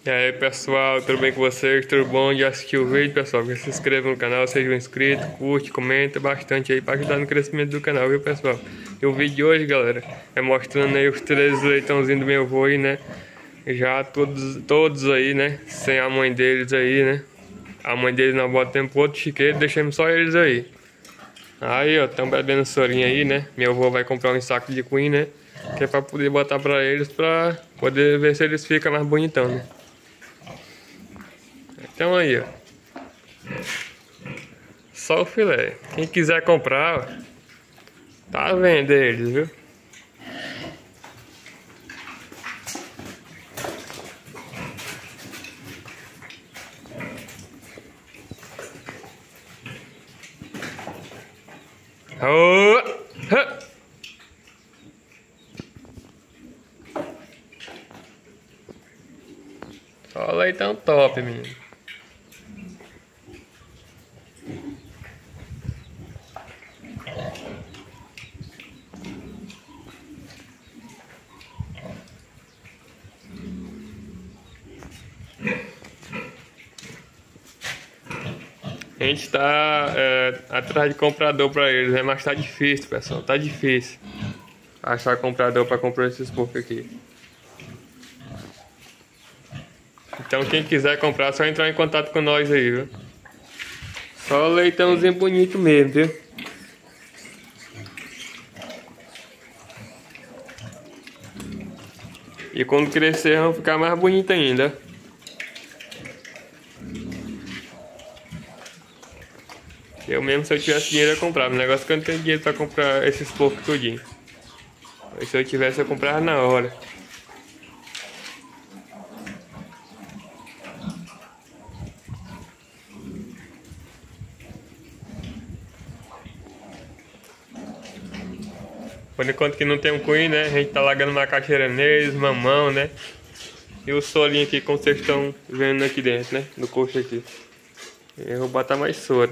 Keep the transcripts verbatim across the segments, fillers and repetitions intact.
E aí pessoal, tudo bem com vocês? Tudo bom? Já assistiu o vídeo, pessoal? Se inscreva no canal, seja um inscrito, curte, comenta bastante aí para ajudar no crescimento do canal, viu pessoal? E o vídeo de hoje, galera, é mostrando aí os três leitãozinhos do meu avô aí, né? Já todos, todos aí, né? Sem a mãe deles aí, né? A mãe deles não bota tempo outro chiqueiro, deixamos só eles aí. Aí, ó, estão bebendo sorinha aí, né? Meu avô vai comprar um saco de Queen, né? Que é pra poder botar pra eles, pra poder ver se eles ficam mais bonitão, né? Então aí, ó. Só o filé. Quem quiser comprar, ó, tá à venda eles, viu? Oh! Ha! Só leitão top, menino. A gente tá é, atrás de comprador pra eles, né? Mas tá difícil, pessoal. Tá difícil achar comprador pra comprar esses porcos aqui. Então quem quiser comprar, é só entrar em contato com nós aí, viu? Só leitãozinho bonito mesmo, viu? E quando crescer vão ficar mais bonito ainda. Eu mesmo, se eu tivesse dinheiro, eu comprava. O negócio é que eu não tenho dinheiro pra comprar esses porcos tudinho. Mas se eu tivesse, eu comprava na hora. Por enquanto que não tem um Queen, né? A gente tá largando macaxeira neles, mamão, né? E o solinho aqui, como vocês estão vendo aqui dentro, né? No coxo aqui. Eu vou botar mais soro.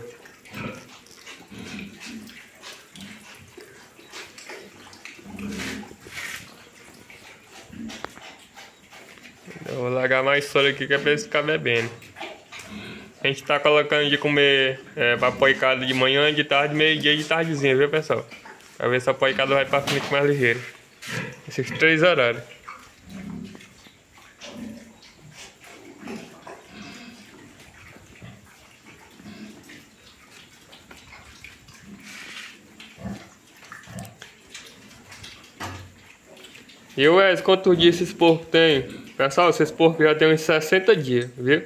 Eu vou largar mais soro aqui que é pra eles ficarem bebendo. A gente tá colocando de comer é, pra poicada de manhã, de tarde, meio-dia e de tardezinha, viu pessoal? Pra ver se a poicada vai pra frente mais ligeiro. Esses três horários. E o Wes, quantos dias esses porcos tem? Pessoal, esses porcos já tem uns sessenta dias, viu?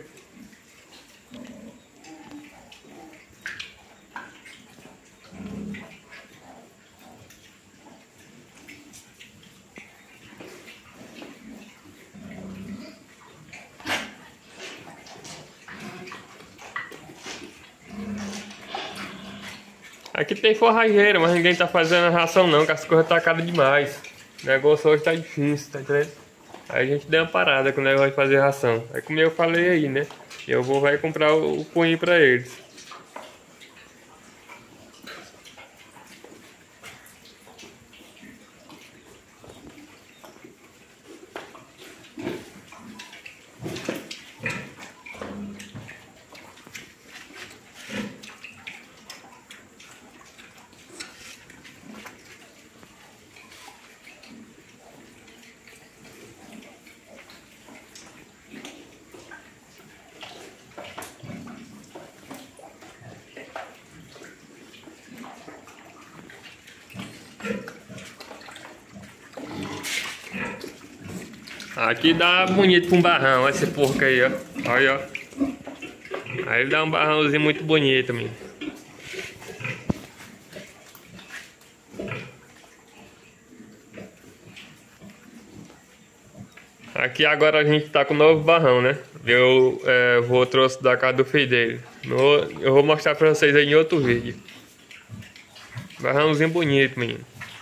Aqui tem forrageira, mas ninguém tá fazendo a ração não, que as coisas tá caras demais. O negócio hoje tá difícil, tá entendendo? Aí a gente deu uma parada com o negócio de fazer ração. Aí como eu falei aí, né? Eu vou vai comprar o, o punho pra eles. Aqui dá bonito pra um barrão, olha esse porco aí, ó. Olha, ó. Aí ele dá um barrãozinho muito bonito, menino. Aqui agora a gente tá com um novo barrão, né? Eu é, vou trouxe da casa do filho dele. No, eu vou mostrar pra vocês aí em outro vídeo. Barrãozinho bonito, menino.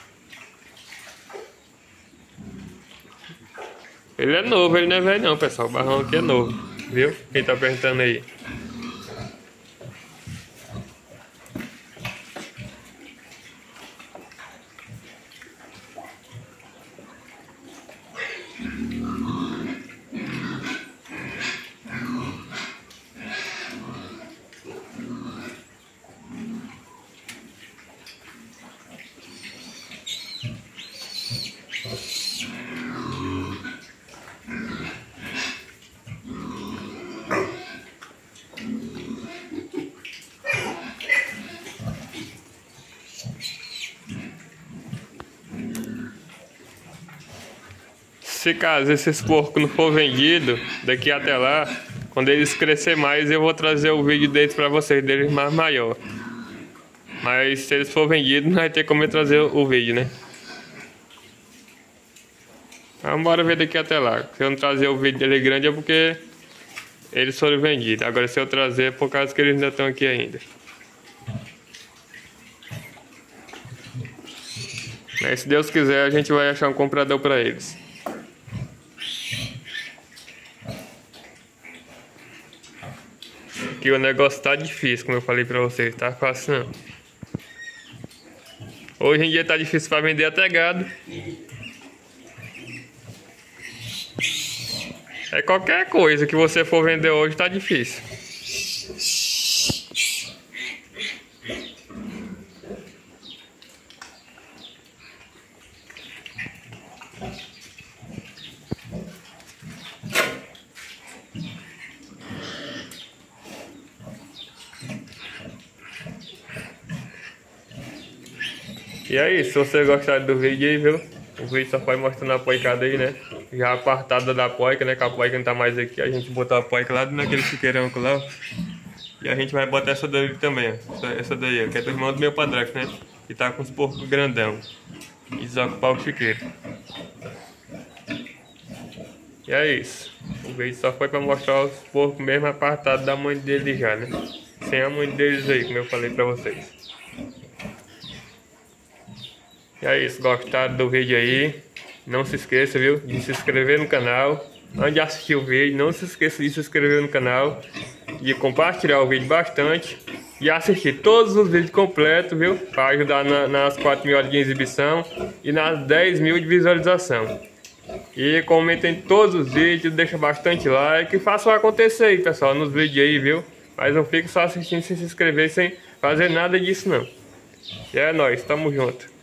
Ele é novo, ele não é velho não, pessoal. O barrão aqui é novo, viu? Quem tá perguntando aí. se caso esses porcos não for vendido daqui até lá, quando eles crescer mais, eu vou trazer o vídeo deles pra vocês, deles mais maior. Mas se eles for vendidos, não vai ter como eu trazer o vídeo, né? Vamos embora ver daqui até lá. Se eu não trazer o vídeo dele grande é porque eles foram vendidos. Agora se eu trazer é por causa que eles ainda estão aqui ainda. Mas se Deus quiser, a gente vai achar um comprador para eles. Aqui o negócio tá difícil, como eu falei para vocês. Tá fácil não. Hoje em dia tá difícil para vender até gado. É qualquer coisa que você for vender hoje tá difícil. E é isso, se você gostar do vídeo aí, viu? O vídeo só foi mostrando a poicada aí, né? Já apartada da poica, né? Que a poica não tá mais aqui. A gente botou a poica lá naquele chiqueirão lá. E a gente vai botar essa daí também, ó. Essa, essa daí, ó, que é do irmão do meu padrasto, né? Que tá com os porcos grandão. E desocupar o chiqueiro. E é isso. O vídeo só foi pra mostrar os porcos mesmo apartados da mãe deles já, né? Sem a mãe deles aí, como eu falei pra vocês. E é isso, gostaram do vídeo aí? Não se esqueça, viu, de se inscrever no canal. Antes de assistir o vídeo, não se esqueça de se inscrever no canal, de compartilhar o vídeo bastante e assistir todos os vídeos completos, viu, para ajudar na, nas quatro mil horas de exibição e nas dez mil de visualização. E comentem todos os vídeos, deixa bastante like e façam acontecer aí, pessoal, nos vídeos aí, viu? Mas não fique só assistindo sem se inscrever, sem fazer nada disso não. E é nóis, tamo junto.